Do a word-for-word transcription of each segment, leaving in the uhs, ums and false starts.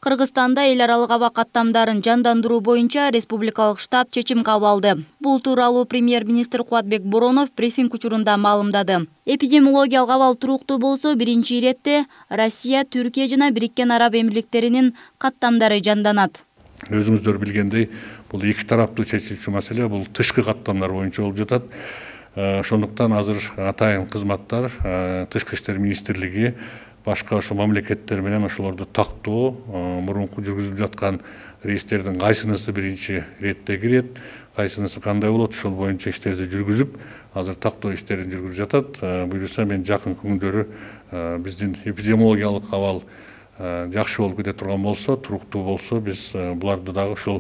Кыргызстанда эл аралык аба каттамдарын жандандыруу боюнча республикалык штаб чечим кабыл алды. Бул тууралуу премьер-министр Кубатбек Боронов брифинг учурунда маалымдады. Эпидемиологиялык абал туруктуу болсо, биринчи иретте Россия, Түркия жана Бириккен Араб Эмирликтеринин каттамдары жанданат. Өзүңүздөр билгендей, бул эки тараптуу чечилчү маселе, бул тышкы каттамдар боюнча болуп жатат. Ошондуктан азыр атайын кызматтар, Тышкы иштер министрлиги башка ошо мамлекеттер менен ошолорду тактоо, мурунку жүргүзүлүп жаткан рейстердин кайсынысы биринчи иретте кирет, кайсынысы кандай болот, ошол боюнча иштерди жүргүзүп, азыр тактоо иштерин жүргүзүп жатат. Буюрса мен жакын күндөрү биздин эпидемиологиялык абал жакшы болуп кете турган болсо, туруктуу болсо, биз буларды дагы ушул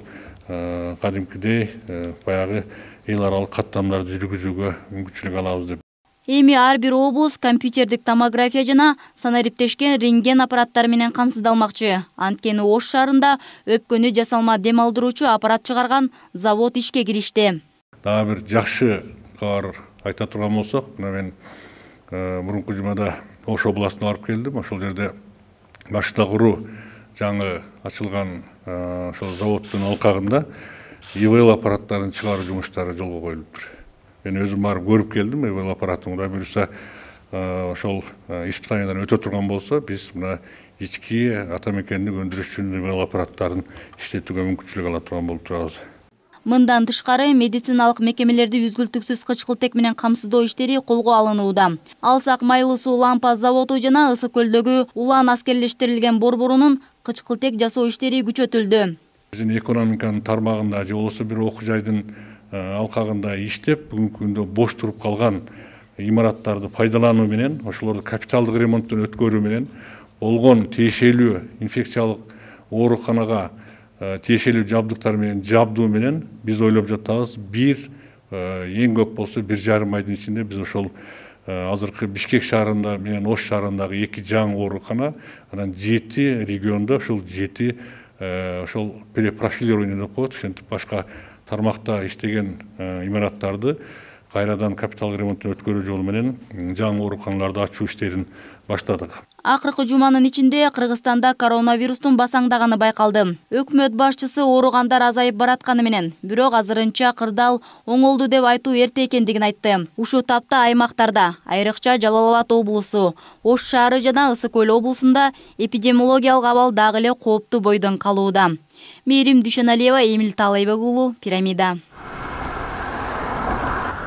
кадимкидей баягы эл аралык каттамдарды жүргүзүүгө мүмкүнчүлүк алабыз деп. Эми ар бир облус компьютердик томография жана санариптешкен рентген аппараттары менен камсыздалмакчы. Анткени Ош шаарында өпкөнү жасалма дем алдыруучу аппарат чыгарган завод ишке киришти. Дагы бир жакшы кабар айта турган болсок, мына мен мурунку жумада Ош областына барып келдим. Ошол жерде башта куруу жаңы ачылган ошол заводдун алкагында и вэ эл аппараттарын чыгаруу жумуштары жолго коюлуптур. Мен өзүм барып көрүп келдим, и вэ эл аппаратын. Буюрса ошол испытаниядан өтө турган болсо, биз мына ички атамекендик өндүрүш үчүн и вэ эл аппараттарын иштетүүгө мүмкүнчүлүк ала турган болуп турабыз. Мындан тышкары медициналык мекемелерди үзгүлтүксүз кычкылтек менен камсыздоо иштери колго алынууда. Алсак Майлуу суу лампа заводу жана Ысык көлдөгү улан аскерлештирилген борборунун кычкылтек жасоо иштери күчөтүлдү. Биздин экономиканын тармагында же болбосо бир окуу жайдын алкагында иштеп, бүгүнкү күндө бош туруп калган имараттарды пайдалануу менен, ошолорду капиталдык ремонттон өткөрүү менен болгон тиешелүү инфекциялык ооруканага тиешелүү жабдыктар менен жабдуу менен биз ойлоп жатабыз, бир эң көп болсо бир жарым айдын ичинде биз ошол азыркы Бишкек шаарында менен Ош шаарындагы эки жаңы оорукана, анан жети региондо ошол жети ошол перепрофилирование деп коет, ошентип башка тармакта иштеген имараттарды кайрадан капитал ремонттон өткөрүү жолу менен жаңы ооруканаларды ачуу иштерин баштадык. Акыркы жуманын ичинде Кыргызстанда коронавирустун басаңдаганы байкалды. Өкмөт башчысы ооругандар азайып баратканы менен, бирок азырынча кырдаал оңолду деп айтуу эрте экендигин айтты. Ушул тапта аймактарда, айрыкча Жалал Абад облусу, Ош шаары жана Ысык көл облусунда эпидемиологиялык абал дагы эле кооптуу бойдон калууда. Мээрим Дүйшөналиева, Эмил Таалайбек уулу, Пирамида.